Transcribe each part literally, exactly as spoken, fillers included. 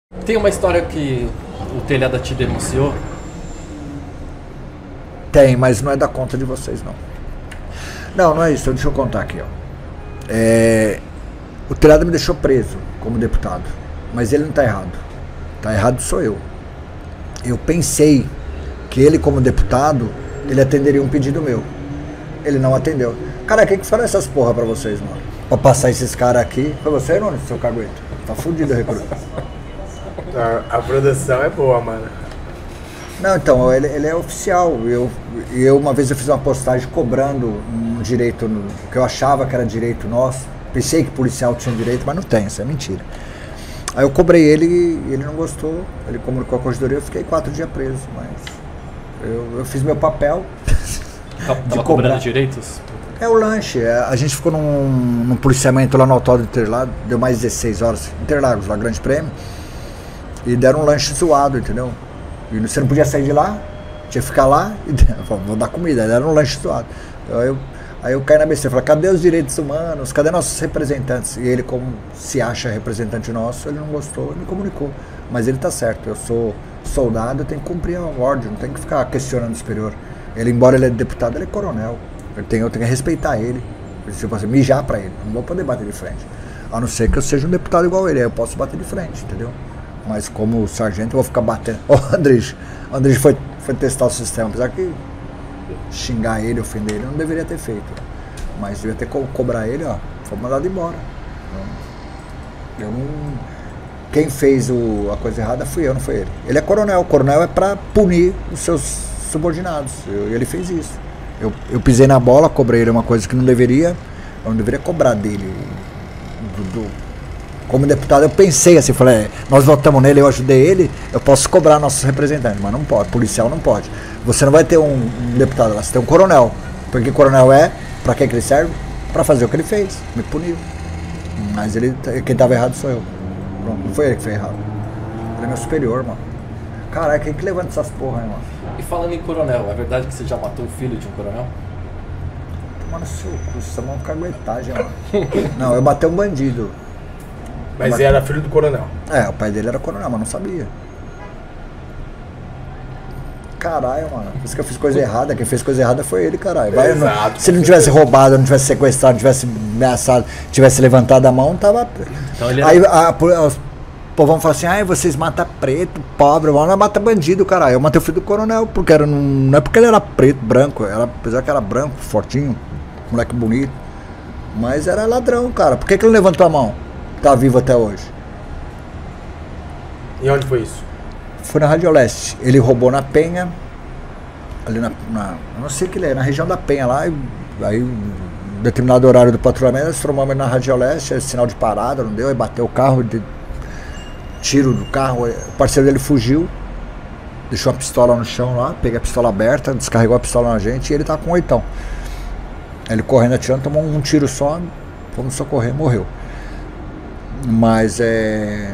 Tem uma história que o telhado te denunciou? Tem, mas não é da conta de vocês, não. Não, não é isso. Deixa eu contar aqui, ó. É, o telhado me deixou preso como deputado, mas ele não está errado. Está errado sou eu. Eu pensei que ele, como deputado, ele atenderia um pedido meu. Ele não atendeu. Cara, quem que falou essas porra pra vocês, mano? Pra passar esses caras aqui. Foi você, mano, seu cagueto? Tá fudido a recruta. A, a produção é boa, mano. Não, então, ele, ele é oficial. Eu, eu, uma vez eu fiz uma postagem cobrando um direito no, que eu achava que era direito nosso. Pensei que policial tinha direito, mas não tem, isso é mentira. Aí eu cobrei ele e ele não gostou. Ele comunicou a corregedoria, eu fiquei quatro dias preso, mas eu, eu fiz meu papel. Tava de cobrando direitos? É o lanche. É, a gente ficou num, num policiamento lá no Autódromo de Interlagos, deu mais dezesseis horas. Interlagos, lá, Grande Prêmio. E deram um lanche zoado, entendeu? E você não podia sair de lá, tinha que ficar lá e vou dar comida. Deram um lanche zoado. Aí eu, aí eu caí na besteira, falei, cadê os direitos humanos? Cadê nossos representantes? E ele, como se acha representante nosso, ele não gostou, ele me comunicou. Mas ele tá certo, eu sou soldado, eu tenho que cumprir a ordem, não tenho que ficar questionando o superior. Ele, embora ele é deputado, ele é coronel. Eu tenho, eu tenho que respeitar ele. Se eu posso mijar pra ele, não vou poder bater de frente. A não ser que eu seja um deputado igual ele, aí eu posso bater de frente, entendeu? Mas como sargento eu vou ficar batendo. Ó, oh, Andrés, o Andrés foi, foi testar o sistema, apesar que xingar ele, ofender ele, eu não deveria ter feito. Mas devia ter co cobrar ele, ó, foi mandado embora. Eu, eu não. Quem fez o, a coisa errada fui eu, não foi ele. Ele é coronel, o coronel é pra punir os seus subordinados. E ele fez isso. Eu, eu pisei na bola, cobrei ele uma coisa que não deveria. Eu não deveria cobrar dele. Do, do, como deputado, eu pensei assim, falei, é, nós votamos nele, eu ajudei ele, eu posso cobrar nossos representantes, mas não pode, policial não pode. Você não vai ter um, um deputado lá, você tem um coronel. Porque coronel é, pra que, que ele serve? Pra fazer o que ele fez, me puniu. Mas ele, quem tava errado sou eu. Pronto, não foi ele que fez errado. Ele é meu superior, mano. Caralho, quem que levanta essas porra aí, mano? E falando em coronel, é verdade que você já matou o filho de um coronel? Mano, seu cu, isso é uma caguetagem, mano. Não, eu matei um bandido. Mas ele era filho do coronel? É, o pai dele era coronel, mas não sabia. Caralho, mano. Por isso que eu fiz coisa errada. Quem fez coisa errada foi ele, caralho. Vai, Exato, não, se ele não tivesse roubado, não tivesse sequestrado, não tivesse ameaçado, tivesse levantado a mão, tava. Então ele era... Aí a, a, os povão fala assim, ai, vocês matam preto, pobre, não mata bandido, caralho. Eu matei o filho do coronel, porque era, não, não é porque ele era preto, branco, era, apesar que era branco, fortinho, moleque bonito. Mas era ladrão, cara. Por que, que ele levantou a mão? Tá vivo até hoje. E onde foi isso? Foi na Rádio Leste. Ele roubou na Penha, ali na, na eu não sei o que ele é, na região da Penha lá, e, aí um determinado horário do patrulhamento, nós tomamos na Rádio Leste, é sinal de parada, não deu, aí bateu o carro, de, tiro do carro, o parceiro dele fugiu, deixou a pistola no chão lá, peguei a pistola aberta, descarregou a pistola na gente e ele tá com um oitão. Ele correndo, atirando, tomou um tiro só, fomos socorrer, morreu. Mas é...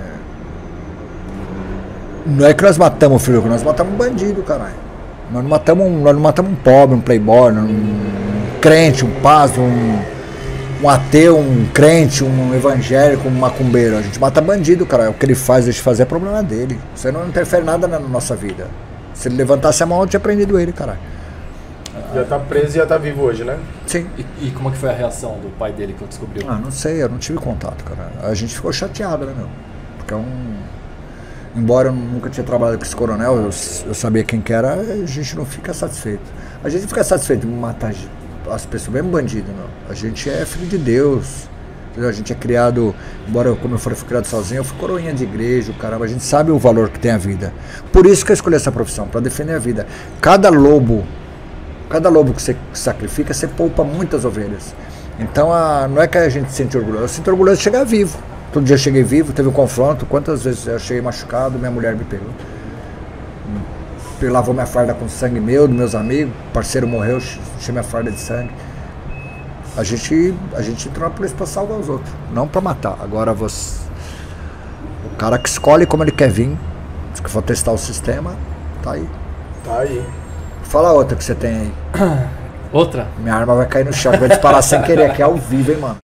Não é que nós matamos o filho, nós matamos um bandido, caralho. Nós não matamos um, nós não matamos um pobre, um playboy, um crente, um pastor, um, um ateu, um crente, um evangélico, um macumbeiro. A gente mata bandido, caralho. O que ele faz, deixa de fazer, é problema dele. Isso aí não interfere nada na nossa vida. Se ele levantasse a mão, eu tinha prendido ele, caralho. Já tá preso e já tá vivo hoje, né? Sim. E, e como é que foi a reação do pai dele quando descobriu? Ah, não sei, eu não tive contato, cara. A gente ficou chateado, né, meu? Porque é um... Embora eu nunca tinha trabalhado com esse coronel, eu, eu sabia quem que era, a gente não fica satisfeito. A gente fica satisfeito de matar as pessoas, mesmo bandido, não. A gente é filho de Deus, entendeu? A gente é criado, embora eu, como eu falei, fui criado sozinho, eu fui coroinha de igreja, caramba, a gente sabe o valor que tem a vida. Por isso que eu escolhi essa profissão, para defender a vida. Cada lobo, cada lobo que você sacrifica, você poupa muitas ovelhas. Então, a, não é que a gente se sente orgulhoso, eu sinto orgulhoso de chegar vivo. Todo dia eu cheguei vivo, teve um confronto, quantas vezes eu cheguei machucado, minha mulher me pegou. Ele lavou minha farda com sangue meu, dos meus amigos, o parceiro morreu, encheu minha farda de sangue. A gente, a gente entrou na polícia para salvar os outros, não para matar. Agora você, o cara que escolhe como ele quer vir, se for testar o sistema, tá aí. Tá aí. Fala outra que você tem aí. Outra? Minha arma vai cair no chão, vai disparar sem querer, aqui é ao vivo, hein, mano.